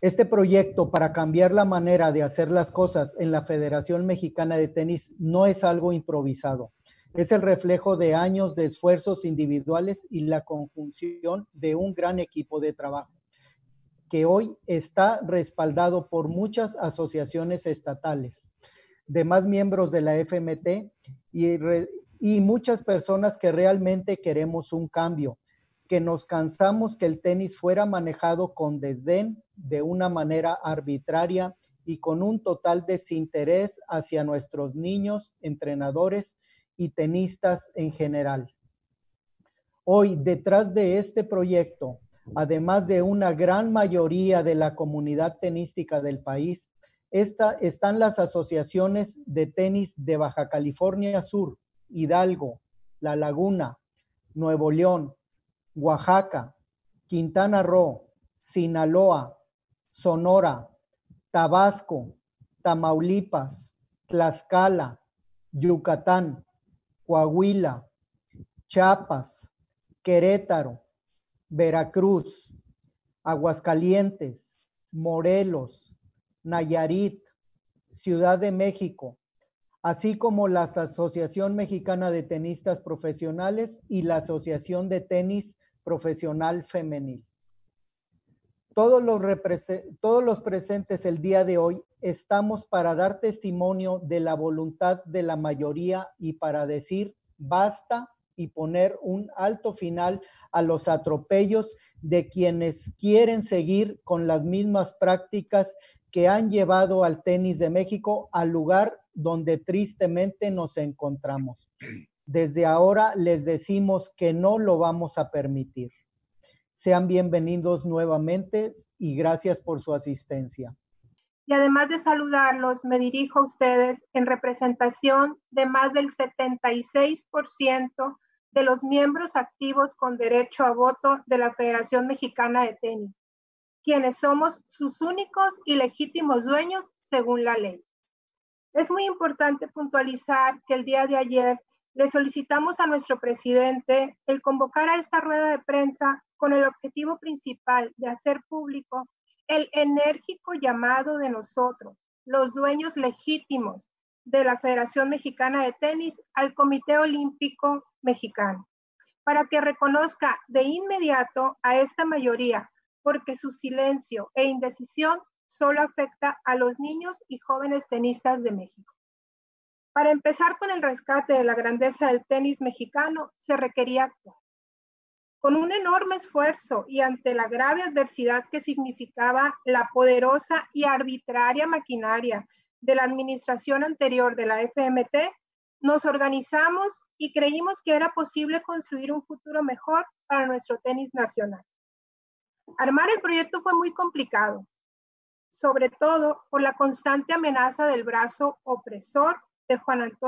Este proyecto para cambiar la manera de hacer las cosas en la Federación Mexicana de Tenis no es algo improvisado. Es el reflejo de años de esfuerzos individuales y la conjunción de un gran equipo de trabajo, que hoy está respaldado por muchas asociaciones estatales, demás miembros de la FMT y muchas personas que realmente queremos un cambio, que nos cansamos que el tenis fuera manejado con desdén, de una manera arbitraria y con un total desinterés hacia nuestros niños, entrenadores y tenistas en general. Hoy, detrás de este proyecto, además de una gran mayoría de la comunidad tenística del país, están las asociaciones de tenis de Baja California Sur, Hidalgo, La Laguna, Nuevo León, Oaxaca, Quintana Roo, Sinaloa, Sonora, Tabasco, Tamaulipas, Tlaxcala, Yucatán, Coahuila, Chiapas, Querétaro, Veracruz, Aguascalientes, Morelos, Nayarit, Ciudad de México, así como la Asociación Mexicana de Tenistas Profesionales y la Asociación de Tenis Profesional Femenil. Todos los presentes el día de hoy estamos para dar testimonio de la voluntad de la mayoría y para decir basta y poner un alto final a los atropellos de quienes quieren seguir con las mismas prácticas que han llevado al tenis de México al lugar donde tristemente nos encontramos. Desde ahora les decimos que no lo vamos a permitir. Sean bienvenidos nuevamente y gracias por su asistencia. Y además de saludarlos, me dirijo a ustedes en representación de más del 76% de los miembros activos con derecho a voto de la Federación Mexicana de Tenis, quienes somos sus únicos y legítimos dueños según la ley. Es muy importante puntualizar que el día de ayer le solicitamos a nuestro presidente el convocar a esta rueda de prensa con el objetivo principal de hacer público el enérgico llamado de nosotros, los dueños legítimos de la Federación Mexicana de Tenis, al Comité Olímpico Mexicano, para que reconozca de inmediato a esta mayoría, porque su silencio e indecisión solo afecta a los niños y jóvenes tenistas de México. Para empezar con el rescate de la grandeza del tenis mexicano, se requería actuar. Con un enorme esfuerzo y ante la grave adversidad que significaba la poderosa y arbitraria maquinaria de la administración anterior de la FMT, nos organizamos y creímos que era posible construir un futuro mejor para nuestro tenis nacional. Armar el proyecto fue muy complicado, sobre todo por la constante amenaza del brazo opresor de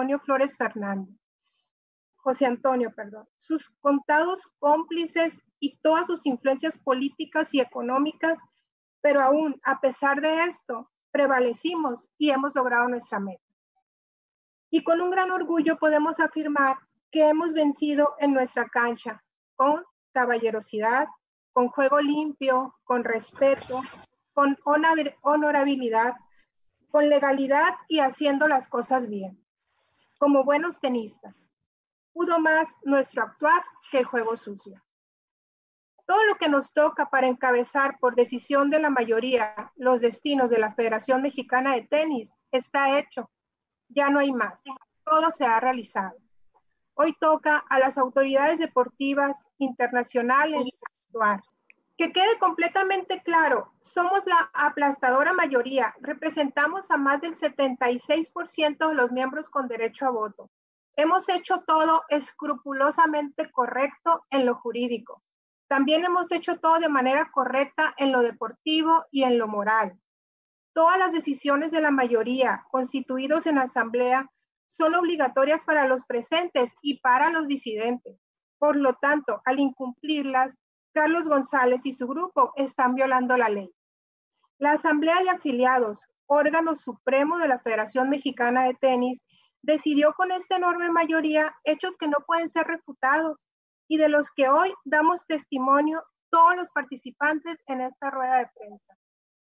José Antonio, sus contados cómplices y todas sus influencias políticas y económicas, pero aún a pesar de esto, prevalecimos y hemos logrado nuestra meta. Y con un gran orgullo podemos afirmar que hemos vencido en nuestra cancha, con caballerosidad, con juego limpio, con respeto, con honorabilidad, con legalidad y haciendo las cosas bien, como buenos tenistas. Pudo más nuestro actuar que el juego sucio. Todo lo que nos toca para encabezar por decisión de la mayoría los destinos de la Federación Mexicana de Tenis está hecho. Ya no hay más. Todo se ha realizado. Hoy toca a las autoridades deportivas internacionales actuar. Que quede completamente claro, somos la aplastadora mayoría, representamos a más del 76% de los miembros con derecho a voto. Hemos hecho todo escrupulosamente correcto en lo jurídico. También hemos hecho todo de manera correcta en lo deportivo y en lo moral. Todas las decisiones de la mayoría constituidos en asamblea son obligatorias para los presentes y para los disidentes. Por lo tanto, al incumplirlas, Carlos González y su grupo están violando la ley. La Asamblea de Afiliados, órgano supremo de la Federación Mexicana de Tenis, decidió con esta enorme mayoría hechos que no pueden ser refutados y de los que hoy damos testimonio todos los participantes en esta rueda de prensa.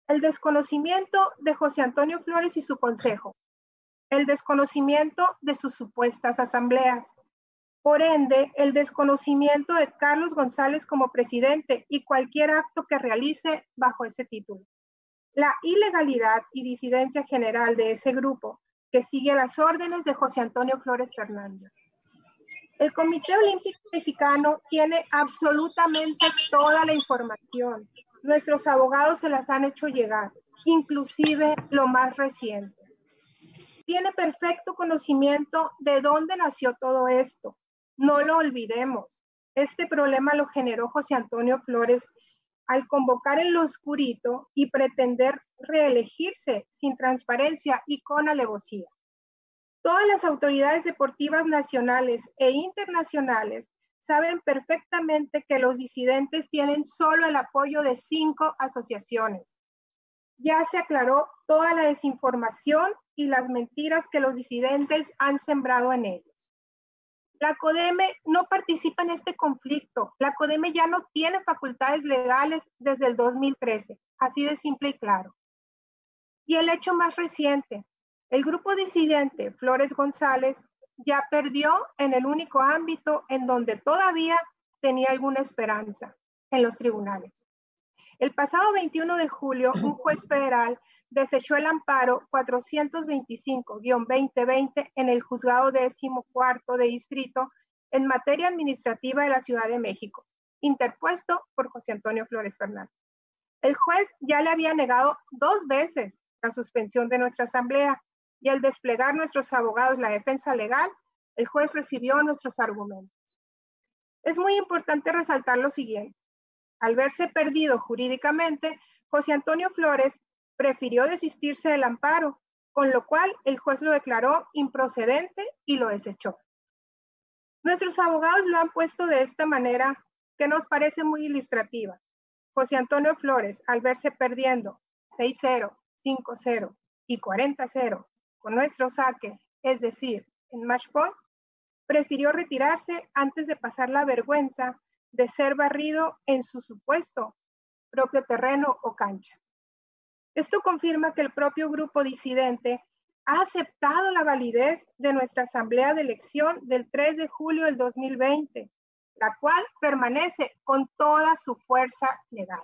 el desconocimiento de José Antonio Flores y su consejo, el desconocimiento de sus supuestas asambleas, por ende, el desconocimiento de Carlos González como presidente y cualquier acto que realice bajo ese título, la ilegalidad y disidencia general de ese grupo que sigue las órdenes de José Antonio Flores Fernández. El Comité Olímpico Mexicano tiene absolutamente toda la información. Nuestros abogados se las han hecho llegar, inclusive lo más reciente. Tiene perfecto conocimiento de dónde nació todo esto. No lo olvidemos. Este problema lo generó José Antonio Flores al convocar en lo oscurito y pretender reelegirse sin transparencia y con alevosía. Todas las autoridades deportivas nacionales e internacionales saben perfectamente que los disidentes tienen solo el apoyo de 5 asociaciones. Ya se aclaró toda la desinformación y las mentiras que los disidentes han sembrado en ellos. La CODEME no participa en este conflicto. La CODEME ya no tiene facultades legales desde el 2013, así de simple y claro. Y el hecho más reciente, el grupo disidente Flores González ya perdió en el único ámbito en donde todavía tenía alguna esperanza, en los tribunales. El pasado 21 de julio, un juez federal desechó el amparo 425-2020 en el juzgado 14º de distrito en materia administrativa de la Ciudad de México, interpuesto por José Antonio Flores Fernández. El juez ya le había negado 2 veces la suspensión de nuestra asamblea y al desplegar nuestros abogados la defensa legal, el juez recibió nuestros argumentos. Es muy importante resaltar lo siguiente. Al verse perdido jurídicamente, José Antonio Flores prefirió desistirse del amparo, con lo cual el juez lo declaró improcedente y lo desechó. Nuestros abogados lo han puesto de esta manera que nos parece muy ilustrativa. José Antonio Flores, al verse perdiendo 6-0, 5-0 y 40-0 con nuestro saque, es decir, en match point, prefirió retirarse antes de pasar la vergüenza de ser barrido en su supuesto propio terreno o cancha. Esto confirma que el propio grupo disidente ha aceptado la validez de nuestra asamblea de elección del 3 de julio del 2020, la cual permanece con toda su fuerza legal.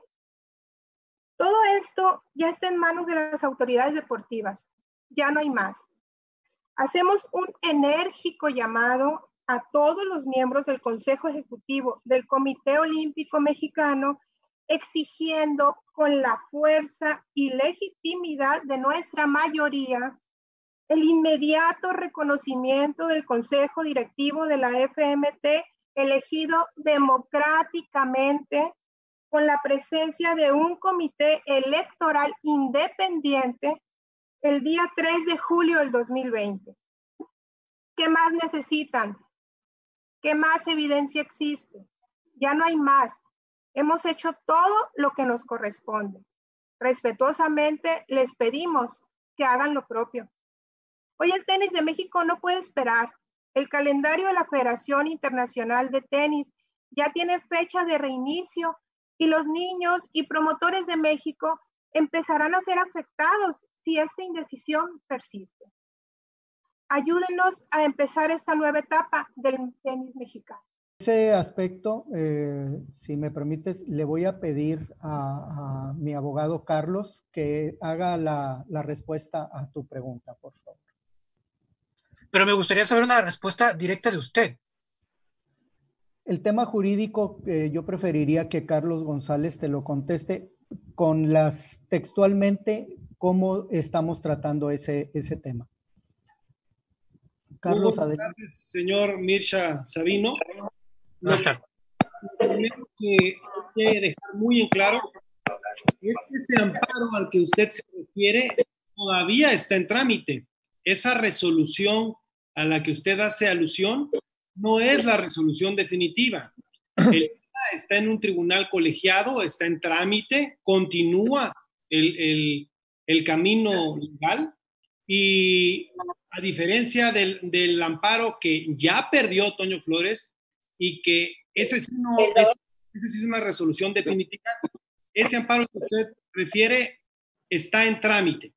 Todo esto ya está en manos de las autoridades deportivas. Ya no hay más. Hacemos un enérgico llamado a todos los miembros del Consejo Ejecutivo del Comité Olímpico Mexicano, exigiendo con la fuerza y legitimidad de nuestra mayoría el inmediato reconocimiento del Consejo Directivo de la FMT elegido democráticamente con la presencia de un comité electoral independiente el día 3 de julio del 2020. ¿Qué más necesitan? ¿Qué más evidencia existe? Ya no hay más. Hemos hecho todo lo que nos corresponde. Respetuosamente les pedimos que hagan lo propio. Hoy el tenis de México no puede esperar. El calendario de la Federación Internacional de Tenis ya tiene fecha de reinicio y los niños y promotores de México empezarán a ser afectados si esta indecisión persiste. Ayúdenos a empezar esta nueva etapa del tenis mexicano. Ese aspecto, si me permites, le voy a pedir a mi abogado Carlos que haga la respuesta a tu pregunta, por favor. Pero me gustaría saber una respuesta directa de usted. El tema jurídico, yo preferiría que Carlos González te lo conteste con las textualmente cómo estamos tratando ese tema. Carlos, buenas tardes, señor Mirsha Sabino. Buenas tardes. Lo primero que hay que dejar muy en claro es que ese amparo al que usted se refiere todavía está en trámite. Esa resolución a la que usted hace alusión no es la resolución definitiva. El tema está en un tribunal colegiado, está en trámite, continúa el camino legal y a diferencia del amparo que ya perdió Toño Flores y que ese sí es una resolución definitiva, ese amparo que usted refiere está en trámite.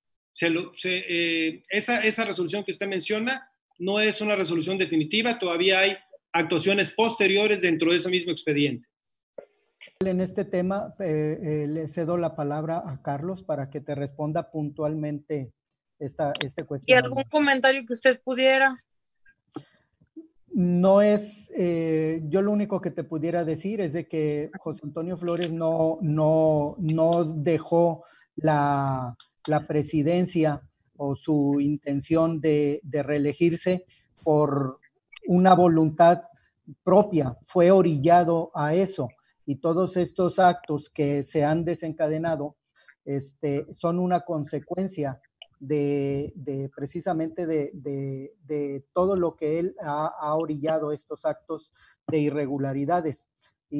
Esa resolución que usted menciona no es una resolución definitiva, todavía hay actuaciones posteriores dentro de ese mismo expediente. En este tema, le cedo la palabra a Carlos para que te responda puntualmente este ¿Y cuestionamiento. algún comentario que usted pudiera? No es, yo lo único que te pudiera decir es de que José Antonio Flores no dejó la presidencia o su intención de reelegirse por una voluntad propia, fue orillado a eso, y todos estos actos que se han desencadenado son una consecuencia precisamente de todo lo que él ha orillado estos actos de irregularidades.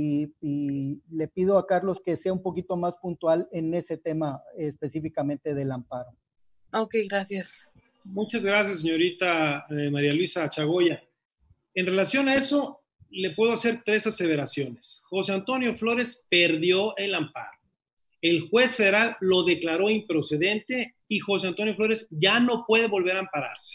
Y le pido a Carlos que sea un poquito más puntual en ese tema específicamente del amparo. Ok, gracias. Muchas gracias, señorita María Luisa Chagoya. En relación a eso, le puedo hacer 3 aseveraciones. José Antonio Flores perdió el amparo. El juez federal lo declaró improcedente y José Antonio Flores ya no puede volver a ampararse.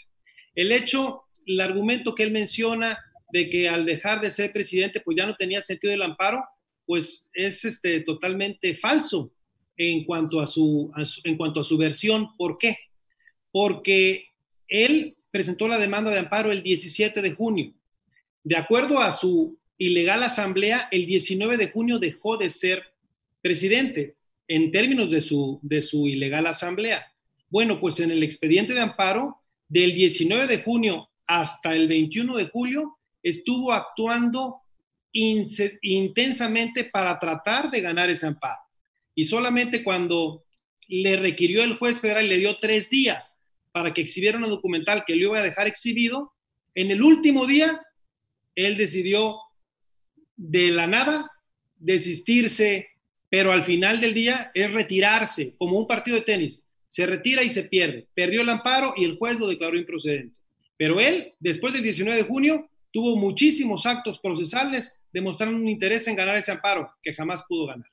El argumento que él menciona de que al dejar de ser presidente, pues ya no tenía sentido el amparo, pues es totalmente falso en cuanto a su versión. ¿Por qué? Porque él presentó la demanda de amparo el 17 de junio. De acuerdo a su ilegal asamblea, el 19 de junio dejó de ser presidente en términos de su ilegal asamblea. Bueno, pues en el expediente de amparo, del 19 de junio hasta el 21 de julio, estuvo actuando intensamente para tratar de ganar ese amparo. Y solamente cuando le requirió el juez federal, le dio 3 días para que exhibiera una documental que lo iba a dejar exhibido, en el último día, él decidió de la nada desistirse, pero al final del día es retirarse, como un partido de tenis. Se retira y se pierde. Perdió el amparo y el juez lo declaró improcedente. Pero él, después del 19 de junio, tuvo muchísimos actos procesales demostrando un interés en ganar ese amparo, que jamás pudo ganar.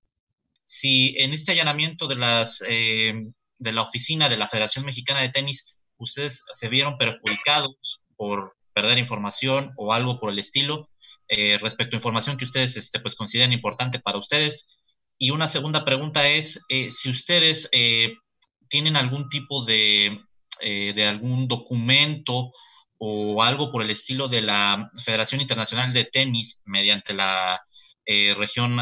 Si en este allanamiento de la oficina de la Federación Mexicana de Tenis, ustedes se vieron perjudicados por perder información o algo por el estilo, respecto a información que ustedes pues consideran importante para ustedes. Y una segunda pregunta es si ustedes tienen algún tipo de algún documento o algo por el estilo de la Federación Internacional de Tenis mediante la región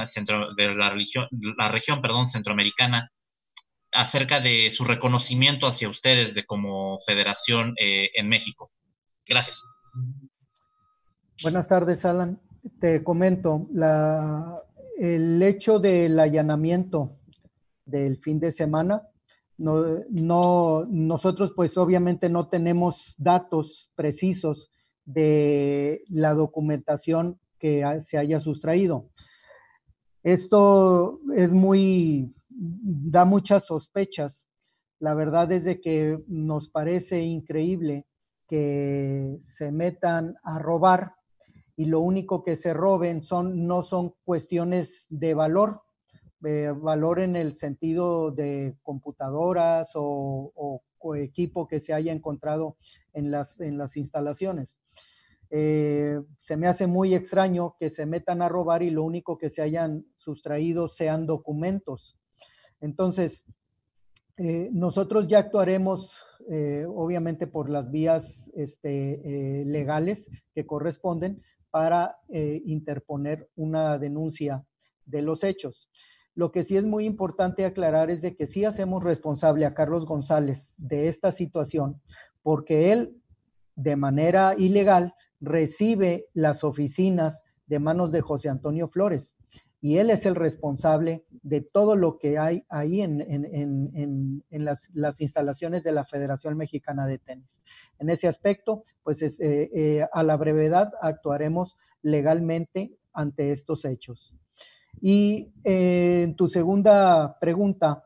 centroamericana, acerca de su reconocimiento hacia ustedes como federación en México. Gracias. Buenas tardes, Alan. Te comento, el hecho del allanamiento del fin de semana, nosotros pues obviamente no tenemos datos precisos de la documentación que se haya sustraído. Esto da muchas sospechas. La verdad es de que nos parece increíble que se metan a robar y lo único que se roben no son cuestiones de valor en el sentido de computadoras o equipo que se haya encontrado en las instalaciones. Se me hace muy extraño que se metan a robar y lo único que se hayan sustraído sean documentos. Entonces, nosotros ya actuaremos, obviamente, por las vías legales que corresponden para interponer una denuncia de los hechos. Lo que sí es muy importante aclarar es de que sí hacemos responsable a Carlos González de esta situación, porque él, de manera ilegal, recibe las oficinas de manos de José Antonio Flores. Y él es el responsable de todo lo que hay ahí en las instalaciones de la Federación Mexicana de Tenis. En ese aspecto, pues a la brevedad actuaremos legalmente ante estos hechos. Y en tu segunda pregunta,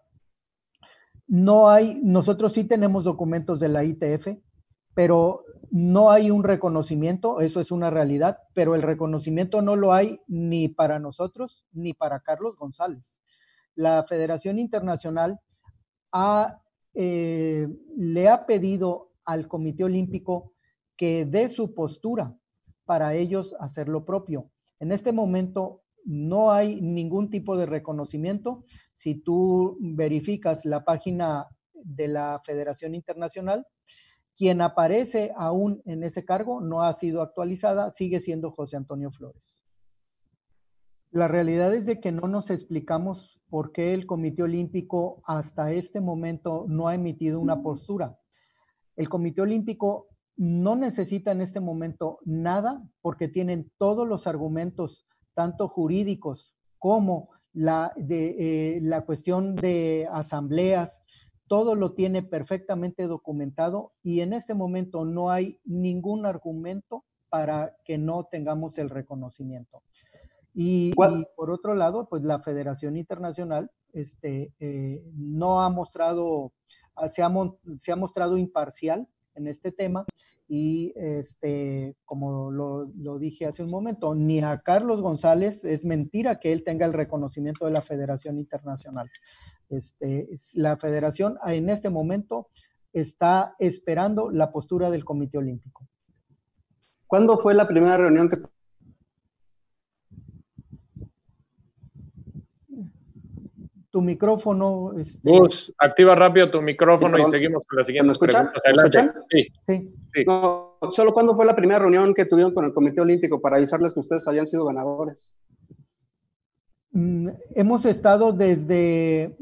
nosotros sí tenemos documentos de la ITF, pero no hay un reconocimiento, eso es una realidad, pero el reconocimiento no lo hay ni para nosotros ni para Carlos González. La Federación Internacional le ha pedido al Comité Olímpico que dé su postura para ellos hacer lo propio. En este momento no hay ningún tipo de reconocimiento. Si tú verificas la página de la Federación Internacional, quien aparece aún en ese cargo no ha sido actualizada, sigue siendo José Antonio Flores. La realidad es de que no nos explicamos por qué el Comité Olímpico hasta este momento no ha emitido una postura. El Comité Olímpico no necesita en este momento nada porque tienen todos los argumentos, tanto jurídicos como la cuestión de asambleas, todo lo tiene perfectamente documentado y en este momento no hay ningún argumento para que no tengamos el reconocimiento. Y por otro lado, pues la Federación Internacional no ha mostrado, se ha mostrado imparcial en este tema y como lo dije hace un momento, ni a Carlos González es mentira que él tenga el reconocimiento de la Federación Internacional. La Federación en este momento está esperando la postura del Comité Olímpico. ¿Cuándo fue la primera reunión que... Tu micrófono. Gus, activa rápido tu micrófono y seguimos con las siguientes preguntas. Adelante. Sí. No, solo ¿cuándo fue la primera reunión que tuvieron con el Comité Olímpico para avisarles que ustedes habían sido ganadores? Hemos estado después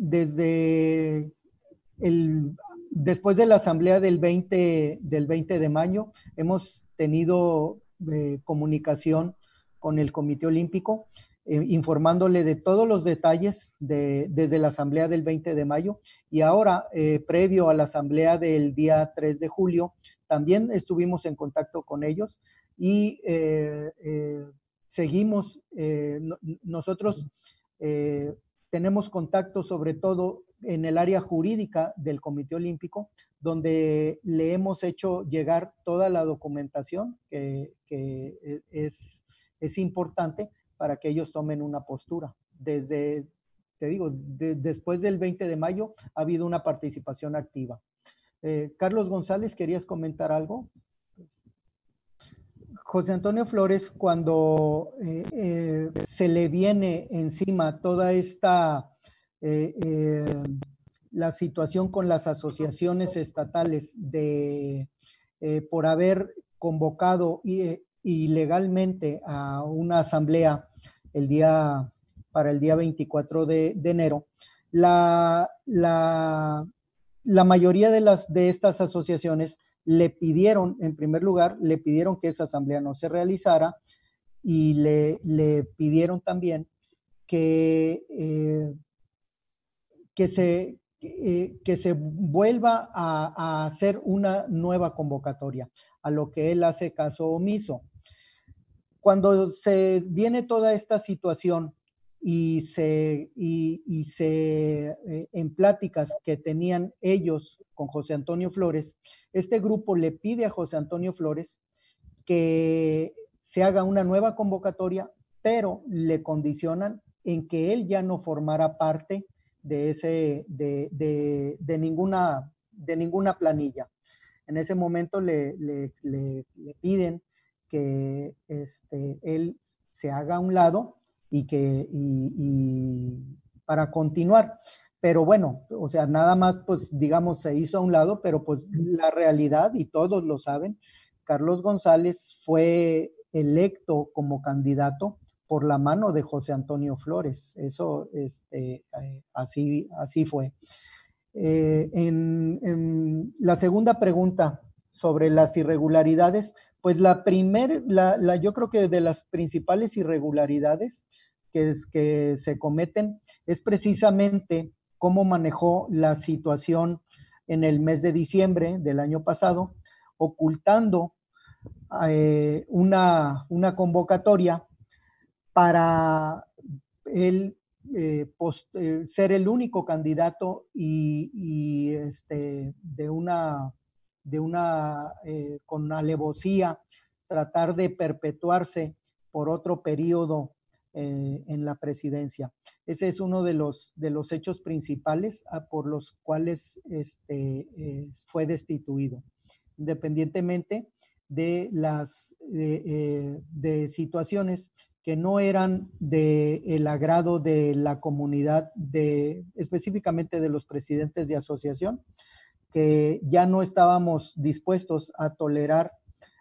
de la asamblea del 20 de mayo, hemos tenido comunicación con el Comité Olímpico, informándole de todos los detalles desde la asamblea del 20 de mayo y ahora, previo a la asamblea del día 3 de julio, también estuvimos en contacto con ellos y seguimos, nosotros tenemos contacto sobre todo en el área jurídica del Comité Olímpico, donde le hemos hecho llegar toda la documentación que es importante para que ellos tomen una postura. Desde, te digo, después del 20 de mayo ha habido una participación activa. Carlos González, ¿querías comentar algo? José Antonio Flores, cuando se le viene encima toda esta, la situación con las asociaciones estatales por haber convocado ilegalmente a una asamblea para el día 24 de enero, la mayoría de estas asociaciones le pidieron, en primer lugar, le pidieron que esa asamblea no se realizara y le pidieron también que se vuelva a hacer una nueva convocatoria, a lo que él hace caso omiso. Cuando se viene toda esta situación y en pláticas que tenían ellos con José Antonio Flores, este grupo le pide a José Antonio Flores que se haga una nueva convocatoria, pero le condicionan en que él ya no formara parte de ninguna planilla. En ese momento le piden que él se haga a un lado y para continuar. Pero bueno, o sea, nada más, pues, digamos, se hizo a un lado, pero pues la realidad, y todos lo saben, Carlos González fue electo como candidato por la mano de José Antonio Flores. Eso, así fue. En la segunda pregunta sobre las irregularidades, pues yo creo que de las principales irregularidades que se cometen es precisamente cómo manejó la situación en el mes de diciembre del año pasado, ocultando una convocatoria para él ser el único candidato y con alevosía tratar de perpetuarse por otro periodo en la presidencia. Ese es uno de los hechos principales por los cuales fue destituido, independientemente de las de situaciones que no eran del agrado de la comunidad, específicamente de los presidentes de asociación, que ya no estábamos dispuestos a tolerar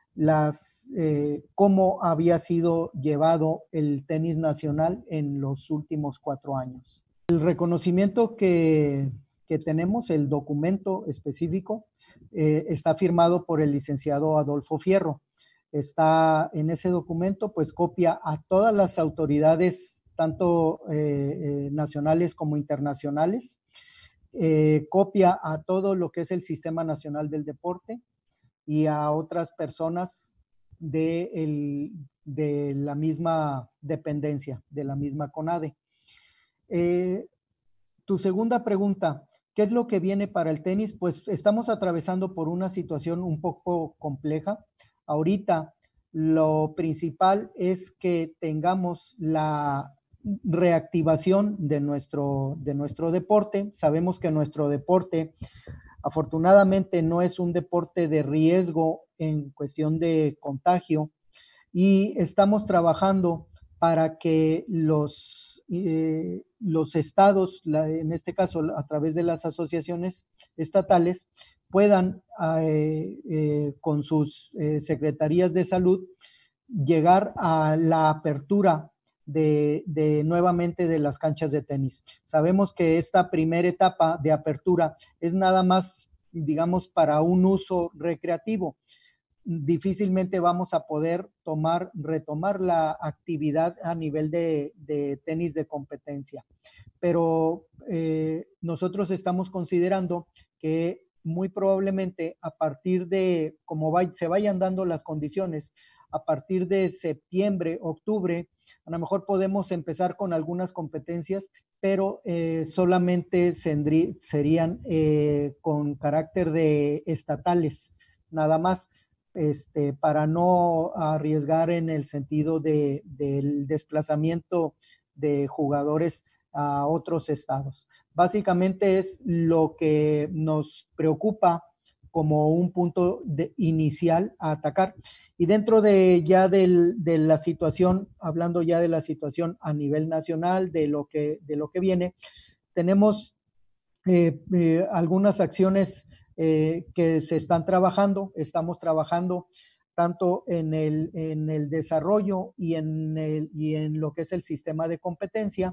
cómo había sido llevado el tenis nacional en los últimos 4 años. El reconocimiento que tenemos, el documento específico, está firmado por el licenciado Adolfo Fierro. Está en ese documento, pues copia a todas las autoridades, tanto nacionales como internacionales, copia a todo lo que es el Sistema Nacional del Deporte y a otras personas de la misma dependencia, de la misma CONADE. Tu segunda pregunta, ¿qué es lo que viene para el tenis? Pues estamos atravesando por una situación un poco compleja. Ahorita lo principal es que tengamos la reactivación de nuestro deporte. Sabemos que nuestro deporte, afortunadamente, no es un deporte de riesgo en cuestión de contagio, y estamos trabajando para que los estados, en este caso a través de las asociaciones estatales, puedan con sus secretarías de salud llegar a la apertura nuevamente de las canchas de tenis. Sabemos que esta primera etapa de apertura es nada más, digamos, para un uso recreativo. Difícilmente vamos a poder retomar la actividad a nivel de tenis de competencia. Pero nosotros estamos considerando que muy probablemente a partir de, como se vayan dando las condiciones, a partir de septiembre, octubre, a lo mejor podemos empezar con algunas competencias, pero solamente serían con carácter de estatales, nada más, para no arriesgar en el sentido del desplazamiento de jugadores a otros estados. Básicamente es lo que nos preocupa como un punto inicial a atacar. Y dentro de la situación, hablando ya de la situación a nivel nacional, de lo que viene, tenemos algunas acciones que se están trabajando. Estamos trabajando tanto en el desarrollo y en lo que es el sistema de competencia,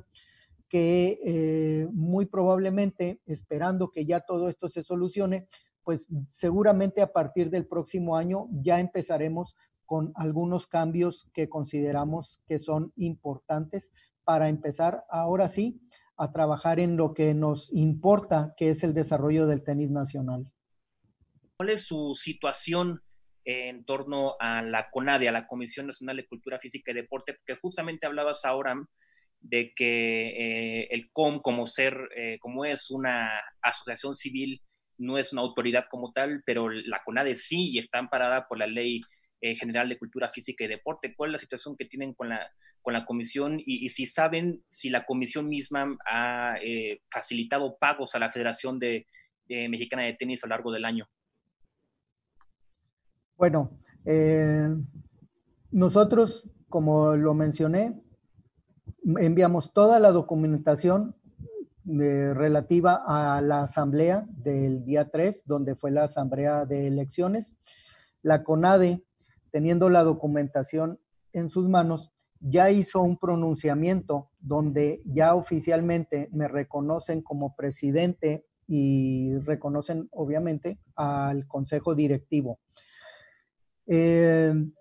que muy probablemente, esperando que ya todo esto se solucione, pues seguramente a partir del próximo año ya empezaremos con algunos cambios que consideramos que son importantes para empezar ahora sí a trabajar en lo que nos importa, que es el desarrollo del tenis nacional. ¿Cuál es su situación en torno a la CONADE, a la Comisión Nacional de Cultura Física y Deporte? Porque justamente hablabas ahora de que el COM, como es una asociación civil, no es una autoridad como tal, pero la CONADE sí, y está amparada por la Ley General de Cultura Física y Deporte. ¿Cuál es la situación que tienen con la comisión? Y si saben si la comisión misma ha facilitado pagos a la Federación Mexicana de Tenis a lo largo del año. Bueno, nosotros, como lo mencioné, enviamos toda la documentación relativa a la asamblea del día 3, donde fue la asamblea de elecciones. La CONADE, teniendo la documentación en sus manos, ya hizo un pronunciamiento donde ya oficialmente me reconocen como presidente y reconocen obviamente al consejo directivo. En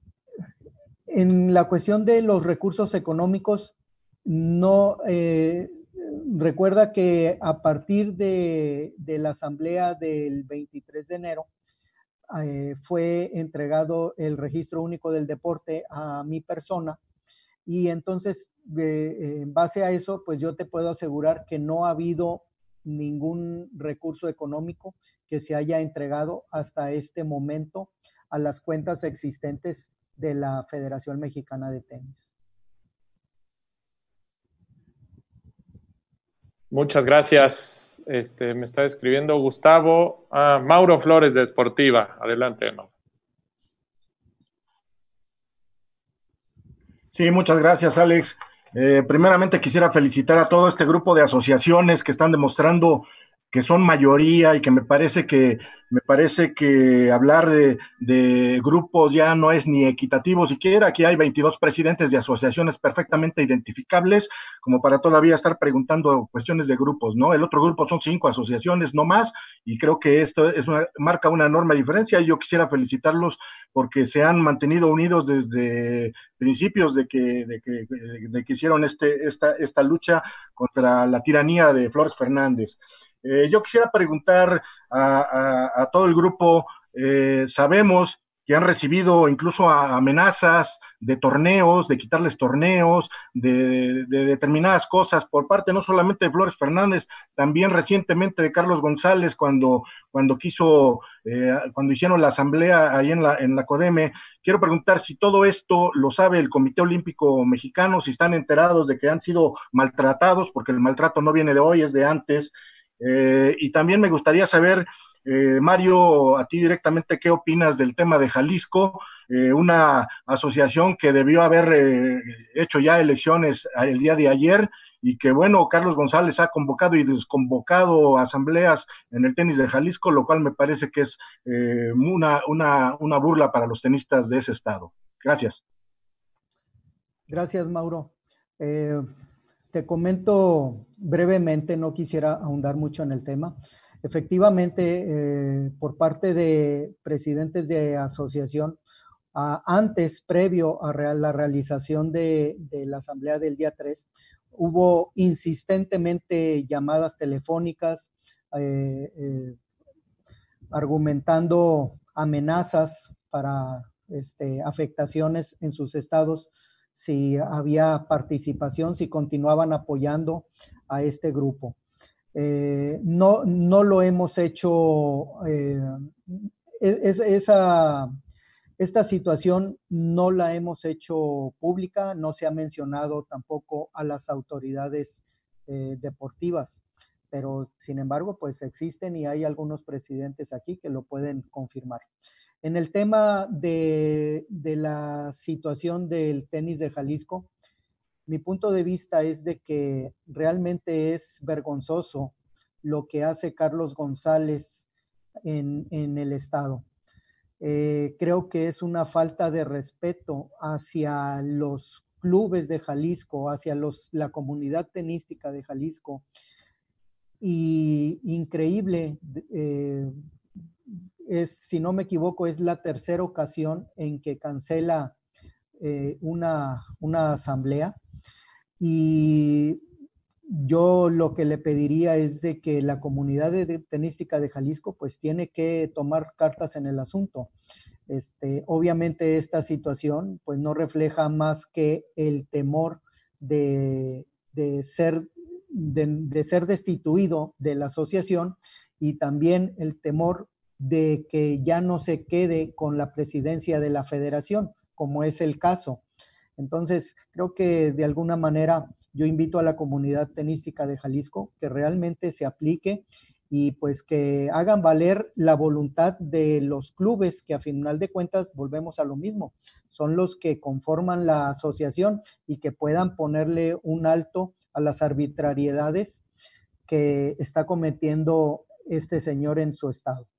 la cuestión de los recursos económicos, no recuerda que a partir de la asamblea del 23 de enero fue entregado el registro único del deporte a mi persona, y entonces en base a eso, pues yo te puedo asegurar que no ha habido ningún recurso económico que se haya entregado hasta este momento a las cuentas existentes de la Federación Mexicana de Tenis. Muchas gracias. Me está escribiendo Gustavo. Mauro Flores de Sportiva. Adelante, Mauro. Sí, muchas gracias, Alex. Primeramente quisiera felicitar a todo este grupo de asociaciones que están demostrando que son mayoría y que me parece que hablar de grupos ya no es ni equitativo siquiera. Aquí hay 22 presidentes de asociaciones perfectamente identificables, como para todavía estar preguntando cuestiones de grupos, ¿no? El otro grupo son 5 asociaciones, no más, y creo que esto marca una enorme diferencia. Yo quisiera felicitarlos porque se han mantenido unidos desde principios de que hicieron esta lucha contra la tiranía de Flores Fernández. Yo quisiera preguntar a todo el grupo, sabemos que han recibido incluso amenazas de torneos, de quitarles torneos, de determinadas cosas por parte no solamente de Flores Fernández, también recientemente de Carlos González cuando hicieron la asamblea ahí en la CODEME. Quiero preguntar si todo esto lo sabe el Comité Olímpico Mexicano, si están enterados de que han sido maltratados, porque el maltrato no viene de hoy, es de antes. Y también me gustaría saber, Mario, a ti directamente, ¿qué opinas del tema de Jalisco? Una asociación que debió haber hecho ya elecciones el día de ayer y que, bueno, Carlos González ha convocado y desconvocado asambleas en el tenis de Jalisco, lo cual me parece que es una burla para los tenistas de ese estado. Gracias. Gracias, Mauro. Te comento brevemente, no quisiera ahondar mucho en el tema. Efectivamente, por parte de presidentes de asociación, antes, previo a la realización de la asamblea del día 3, hubo insistentemente llamadas telefónicas argumentando amenazas para afectaciones en sus estados, si había participación, si continuaban apoyando a este grupo. No lo hemos hecho, esta situación no la hemos hecho pública, no se ha mencionado tampoco a las autoridades deportivas, pero sin embargo, pues existen y hay algunos presidentes aquí que lo pueden confirmar. En el tema de la situación del tenis de Jalisco, mi punto de vista es de que realmente es vergonzoso lo que hace Carlos González en el estado. Creo que es una falta de respeto hacia los clubes de Jalisco, hacia la comunidad tenística de Jalisco. Y increíble, si no me equivoco, es la tercera ocasión en que cancela una asamblea, y yo lo que le pediría es de que la comunidad tenística de Jalisco pues tiene que tomar cartas en el asunto. Obviamente esta situación pues no refleja más que el temor de ser destituido de la asociación, y también el temor de que ya no se quede con la presidencia de la federación, como es el caso. Entonces, creo que de alguna manera yo invito a la comunidad tenística de Jalisco que realmente se aplique y pues que hagan valer la voluntad de los clubes, que a final de cuentas volvemos a lo mismo, son los que conforman la asociación, y que puedan ponerle un alto a las arbitrariedades que está cometiendo este señor en su estado.